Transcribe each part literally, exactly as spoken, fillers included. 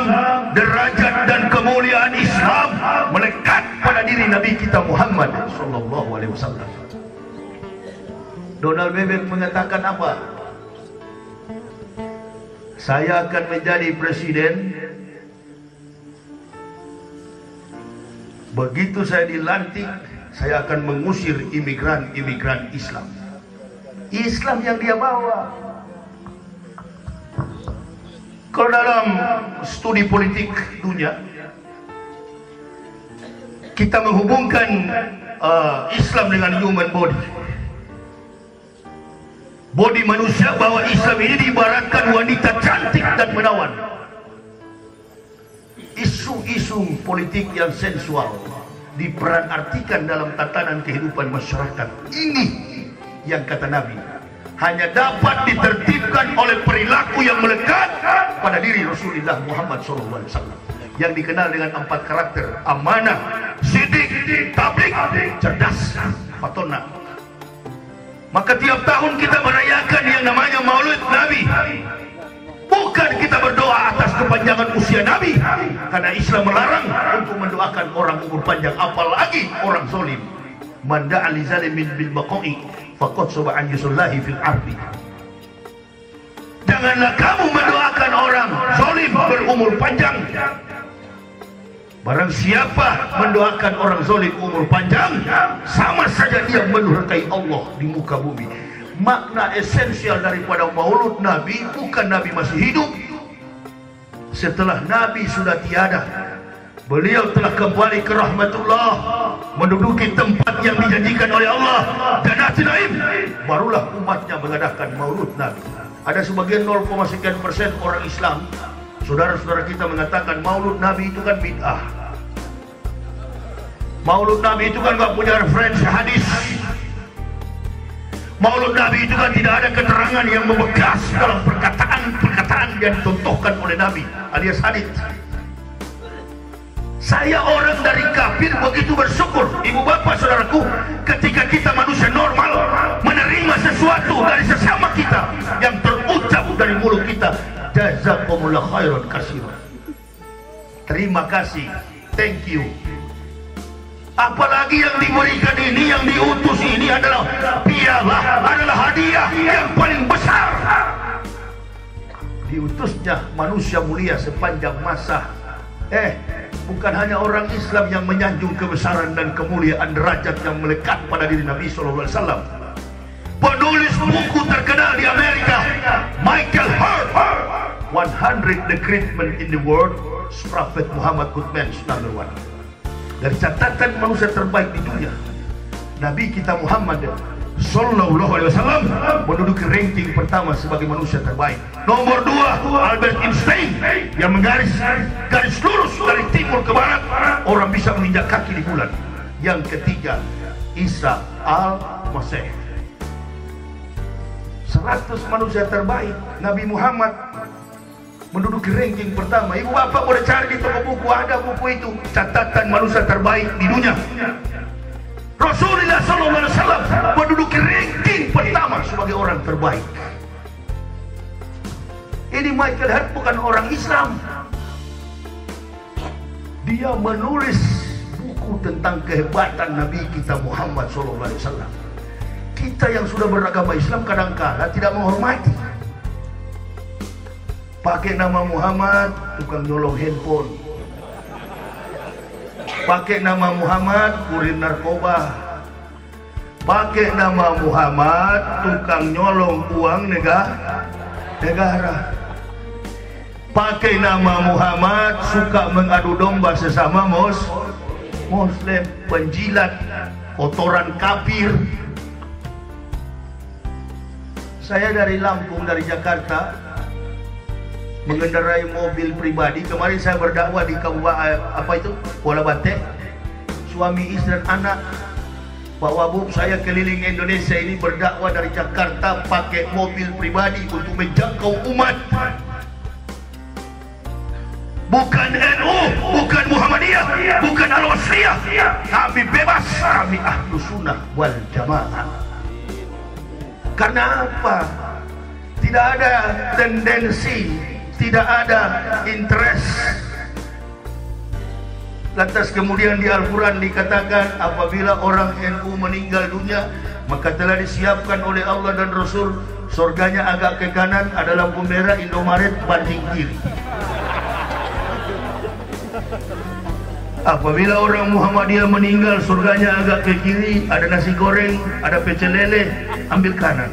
derajat dan kemuliaan Islam melekat pada diri Nabi kita Muhammad sallallahu alaihi wasallam. Donald Bebek mengatakan apa? Saya akan menjadi presiden begitu saya dilantik, saya akan mengusir imigran-imigran Islam. Islam yang dia bawa. Kalau dalam studi politik dunia, kita menghubungkan uh, Islam dengan human body. Body manusia, bahwa Islam ini diibaratkan wanita cantik dan menawan. Isu-isu politik yang sensual diperanartikan dalam tatanan kehidupan masyarakat. Ini yang kata Nabi hanya dapat ditertibkan oleh perilaku yang melekat pada diri Rasulullah Muhammad shallallahu alaihi wasallam, yang dikenal dengan empat karakter: amanah, sidik, tabligh, cerdas, fatona. Maka tiap tahun kita merayakan yang namanya Maulid Nabi. Bukan kita berdoa atas kepanjangan usia Nabi, karena Islam melarang untuk mendoakan orang umur panjang, apalagi orang zalim. Man da'a li zalimin bil baqa'i faqad sab'an yusullahi fil ardi. Janganlah kamu mendoakan orang zalim berumur panjang. Barang siapa mendoakan orang zalim umur panjang, sama saja dia mendurhakai Allah di muka bumi. Makna esensial daripada Maulud Nabi bukan Nabi masih hidup. Setelah Nabi sudah tiada, beliau telah kembali ke rahmatullah, menduduki tempat yang dijanjikan oleh Allah, Jannatul Naim. Barulah umatnya mengadakan Maulud Nabi. Ada sebagian nol koma sekian persen orang Islam, saudara-saudara kita, mengatakan Maulud Nabi itu kan bid'ah. Maulud Nabi itu kan gak punya referensi hadis. Maulud Nabi itu kan tidak ada keterangan yang membekas dalam perkataan-perkataan yang dicontohkan oleh Nabi alias hadis. Saya orang dari kafir begitu bersyukur, ibu bapak saudaraku, ketika kita manusia normal menerima sesuatu dari sesama kita yang terucap dari mulut kita, jazakumullah khairan katsiran. Terima kasih, thank you. Apalagi yang diberikan ini, yang diutus ini adalah piala, adalah hadiah yang paling besar. Diutusnya manusia mulia sepanjang masa. Eh, bukan hanya orang Islam yang menyanjung kebesaran dan kemuliaan derajat yang melekat pada diri Nabi shallallahu alaihi wasallam. Penulis buku terkenal di Amerika, Michael Hart, one hundred the great men in the world, Prophet Muhammad Goodman number one. Dari catatan manusia terbaik di dunia, Nabi kita Muhammad Sallallahu Alaihi Wasallam menduduki ranking pertama sebagai manusia terbaik. Nomor dua Albert Einstein yang menggaris garis lurus dari timur ke barat, orang bisa menginjak kaki di bulan. Yang ketiga Isa Al-Masih. Seratus manusia terbaik, Nabi Muhammad menduduki ranking pertama. Ibu bapak boleh cari di toko buku, ada buku itu, catatan manusia terbaik di dunia. Rasulullah shallallahu alaihi wasallam menduduki ranking pertama sebagai orang terbaik. Ini Michael Hart bukan orang Islam. Dia menulis buku tentang kehebatan Nabi kita Muhammad shallallahu alaihi wasallam. Kita yang sudah beragama Islam kadang-kala tidak menghormati. Pakai nama Muhammad, tukang nyolong handphone. Pakai nama Muhammad, kurir narkoba. Pakai nama Muhammad, tukang nyolong uang negara. negara. Pakai nama Muhammad, suka mengadu domba sesama mus, Muslim, penjilat, kotoran kafir. Saya dari Lampung, dari Jakarta, mengendarai mobil pribadi. Kemarin saya berdakwah di Kabupaten apa itu Kuala Bate, suami istri dan anak. Pak Wabub, saya keliling Indonesia ini berdakwah dari Jakarta pakai mobil pribadi untuk menjangkau umat. Bukan N U, bukan Muhammadiyah, bukan Al-Wasliyah. Kami bebas, kami ahlu sunnah wal jamaah. Karena apa? Tidak ada tendensi, tidak ada interest Lantas kemudian di Al-Quran dikatakan apabila orang N U meninggal dunia, maka telah disiapkan oleh Allah dan Rasul surganya agak ke kanan, ada lampu merah Indomaret banding kiri. Apabila orang Muhammadiyah meninggal, surganya agak ke kiri, ada nasi goreng, ada pecel lele, ambil kanan.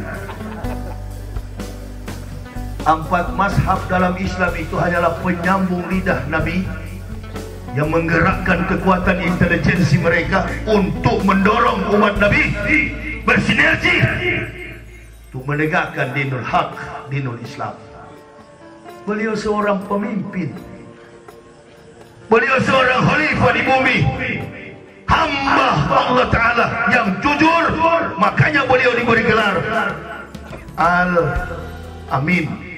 Empat mazhab dalam Islam itu hanyalah penyambung lidah Nabi yang menggerakkan kekuatan intelijensi mereka untuk mendorong umat Nabi bersinergi untuk menegakkan dinul haq, dinul Islam. Beliau seorang pemimpin, beliau seorang khalifah di bumi, hamba Allah Ta'ala yang jujur, makanya beliau diberi gelar Al-Amin.